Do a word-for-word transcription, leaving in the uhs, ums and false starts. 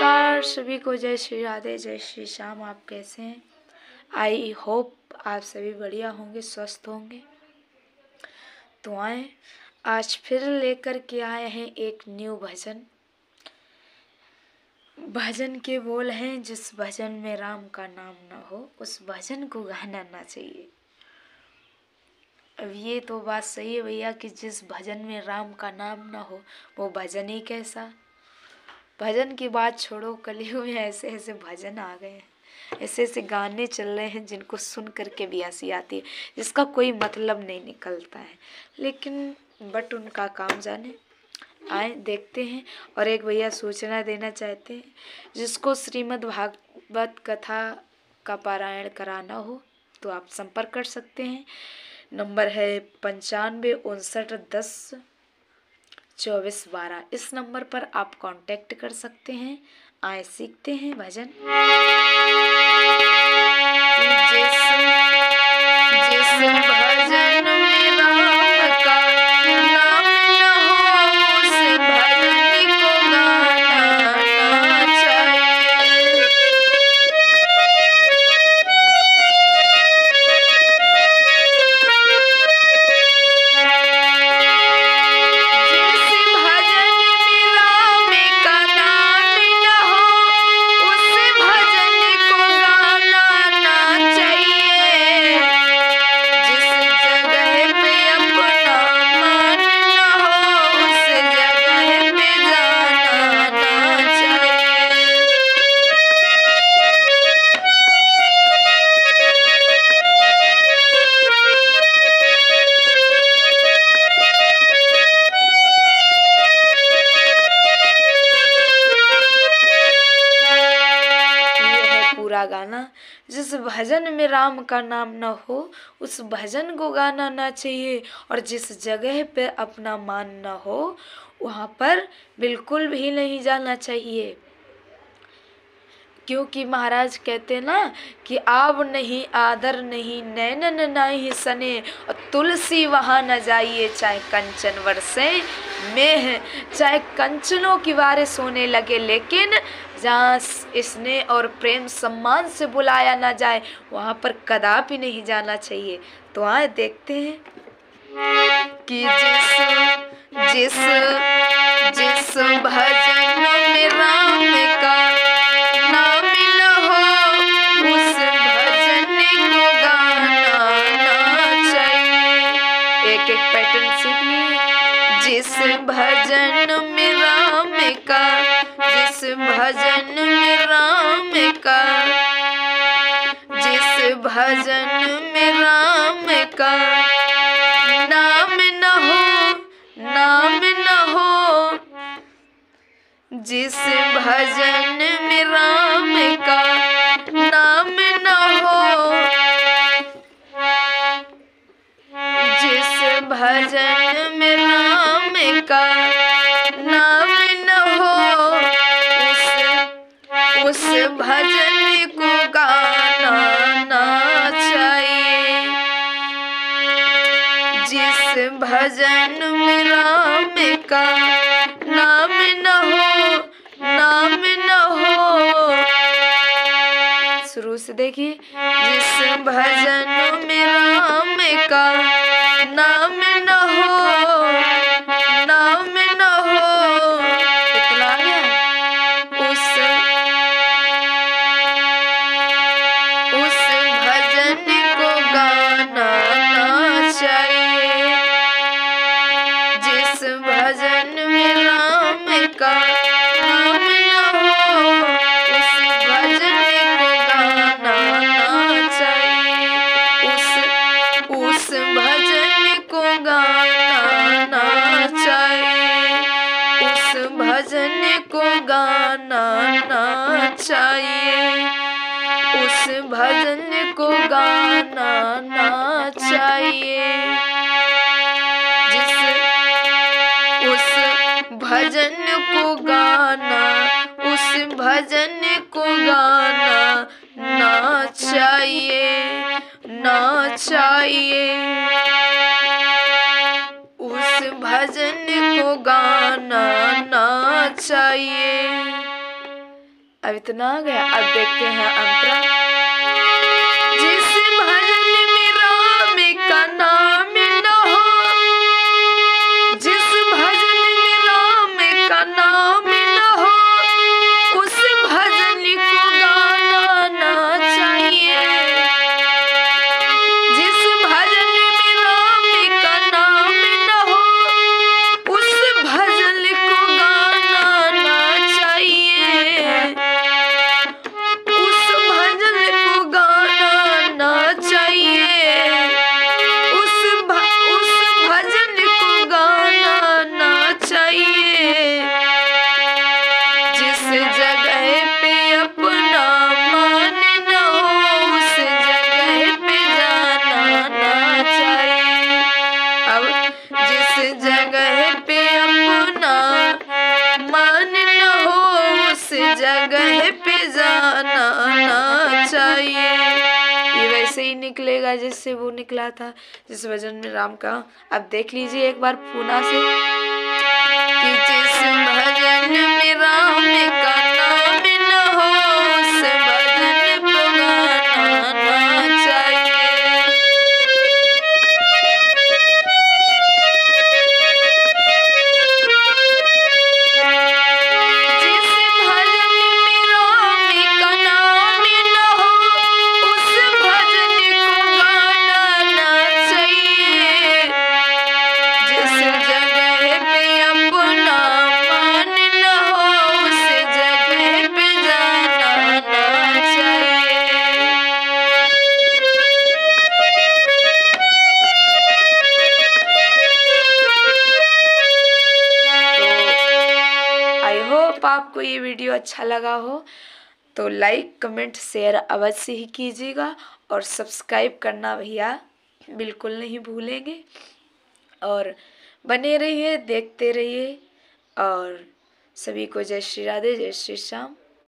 नमस्कार सभी को, जय श्री राधे, जय श्री श्याम। आप कैसे हैं? आई होप आप सभी बढ़िया होंगे, स्वस्थ होंगे। तो आए आज फिर लेकर के आए हैं एक न्यू भजन। भजन के बोल हैं, जिस भजन में राम का नाम न हो उस भजन को गाना ना चाहिए। अब ये तो बात सही है भैया कि जिस भजन में राम का नाम ना हो वो भजन ही कैसा। भजन की बात छोड़ो, कलयुग में ऐसे ऐसे भजन आ गए हैं, ऐसे ऐसे गाने चल रहे हैं जिनको सुन करके भी हंसी आती है, जिसका कोई मतलब नहीं निकलता है, लेकिन बट उनका काम जाने। आए देखते हैं। और एक भैया सूचना देना चाहते हैं, जिसको श्रीमद् भागवत कथा का पारायण कराना हो तो आप संपर्क कर सकते हैं। नंबर है पंचानवे उनसठ दस चौबीस बारह। इस नंबर पर आप कांटेक्ट कर सकते हैं। आए सीखते हैं भजन। जिस जिस भजन में राम का नाम न हो उस भजन को गाना ना चाहिए। गाना, जिस भजन में राम का नाम न हो उस भजन को गाना ना चाहिए, और जिस जगह पे अपना मान न हो वहाँ पर बिल्कुल भी नहीं जाना चाहिए। क्योंकि महाराज कहते ना कि आब नहीं आदर नहीं नैनन नहीं सने, और तुलसी वहाँ न जाइए चाहे कंचन वर्षे में, चाहे कंचनों की बारिश होने लगे, लेकिन जहाँ स्नेह और प्रेम सम्मान से बुलाया ना जाए वहाँ पर कदापि नहीं जाना चाहिए। तो आए देखते हैं कि जिस जिस जिस भजन में राम का नाम न हो उस भजन को गाना ना चाहिए। एक एक पैटर्न सीख लिए। जिस भजन में राम का जिस भजन में राम का जिस भजन में राम का नाम न हो नाम न हो जिस भजन में राम का नाम न हो जिस भजन में राम का नाम न हो उस भजन को गाना ना चाहिए। जिस भजन में राम का नाम न हो नाम न हो, शुरू से देखिए। जिस भजन में राम का नाम न हो नाम न हो, इतना गया। उस भजन में राम का नाम न हो उस भजन को गाना ना चाहिए। उस उस भजन को गाना ना चाहिए। उस भजन को गाना ना चाहिए। उस भजन को गाना ना चाहिए। भजन को गाना उस भजन को गाना ना चाहिए ना चाहिए। उस भजन को गाना ना चाहिए। अब इतना आ गया। अब देखते हैं अंतरा। जिस भजन में राम का नाम न हो, जिस भजन में राम का नाम न हो, उस भजन को गाना ना चाहिए। जिस भजन में राम का नाम न हो, उस भजन को गाना ना चाहिए। उस भजन को गाना ना चाहिए। उस भ, उस भजन को गाना ना चाहिए। जिस जगह पे अपना मान न हो, उस जगह पे जाना ना चाहिए। अब जिस जगह पे अपना मान न हो, उस जगह पे जाना ना चाहिए। ये वैसे ही निकलेगा जिससे वो निकला था, जिस भजन में राम का। अब देख लीजिए एक बार पुनः से कि जिस भजन में राम का नाम न हो, उस भजन को गाना ना चाहिए। जिस भजन में राम का नाम न हो, उस भजन को गाना ना चाहिए। जिस जगह पे अपना मान न हो, उस जगह पे जाना ना चाहिए। तो आई होप आपको ये वीडियो अच्छा लगा हो, तो लाइक कमेंट शेयर अवश्य ही कीजिएगा और सब्सक्राइब करना भैया बिल्कुल नहीं भूलेंगे। और बने रहिए, देखते रहिए। और सभी को जय श्री राधे, जय श्री श्याम।